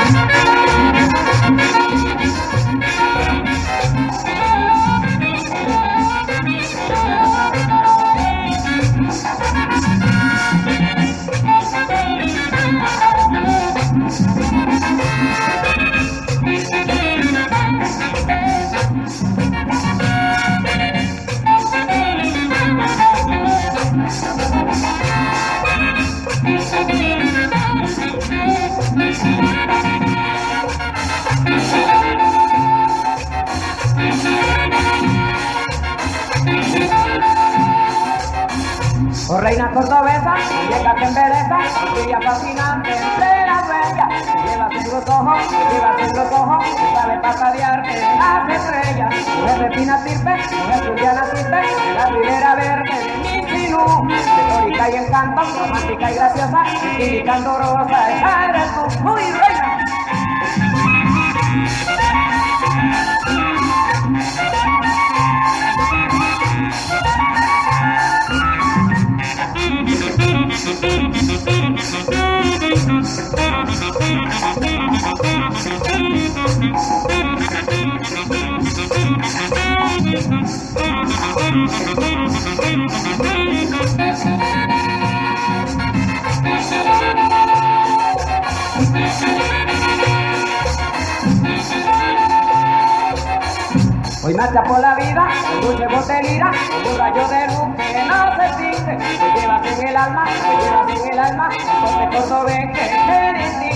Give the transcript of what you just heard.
Oh reina cordobesa, llega que embeleza, brilla fascinante entre las bellas. Te llevas en los ojos, te llevas en los ojos, sabe pasadearte las estrellas. Mujer de fina estirpe, mujer juliana estirpe, de la ribera verde de mi sinú. Retórica y encanto, romántica y graciosa, y candorosa, esa eres tú, muy reina. Hoy marcha por la vida, con dulce botelina, con un rayo de luz que no se extingue. Te llevas en el alma, te llevas en el alma, porque cordobés que te